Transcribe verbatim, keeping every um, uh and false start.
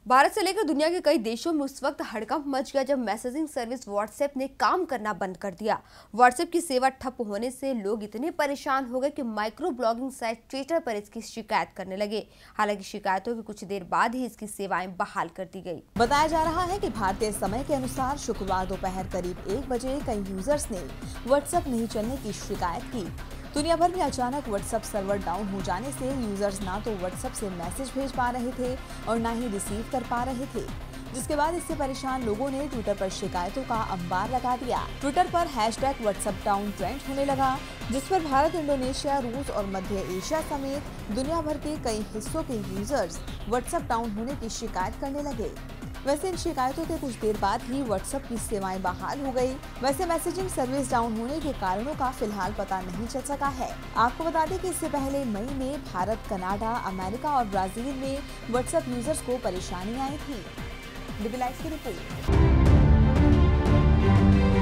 भारत से लेकर दुनिया के कई देशों में उस वक्त हड़कंप मच गया जब मैसेजिंग सर्विस व्हाट्सएप ने काम करना बंद कर दिया। व्हाट्सएप की सेवा ठप होने से लोग इतने परेशान हो गए कि माइक्रो ब्लॉगिंग साइट ट्विटर पर इसकी शिकायत करने लगे। हालांकि शिकायतों के कुछ देर बाद ही इसकी सेवाएं बहाल कर दी गई। बताया जा रहा है कि भारतीय समय के अनुसार शुक्रवार दोपहर करीब एक बजे कई यूजर्स ने व्हाट्सएप नहीं चलने की शिकायत की। दुनिया भर में अचानक व्हाट्सएप सर्वर डाउन हो जाने से यूजर्स ना तो व्हाट्सएप से मैसेज भेज पा रहे थे और ना ही रिसीव कर पा रहे थे, जिसके बाद इससे परेशान लोगों ने ट्विटर पर शिकायतों का अंबार लगा दिया। ट्विटर पर हैशटैग व्हाट्सएप डाउन ट्रेंड होने लगा, जिस पर भारत, इंडोनेशिया, रूस और मध्य एशिया समेत दुनिया भर के कई हिस्सों के यूजर्स व्हाट्सएप डाउन होने की शिकायत करने लगे। वैसे इन शिकायतों के कुछ देर बाद ही व्हाट्सएप की सेवाएं बहाल हो गई। वैसे मैसेजिंग सर्विस डाउन होने के कारणों का फिलहाल पता नहीं चल सका है। आपको बता दें कि इससे पहले मई में भारत, कनाडा, अमेरिका और ब्राजील में व्हाट्सएप यूजर्स को परेशानी आई थी। डीबी लाइव की रिपोर्ट।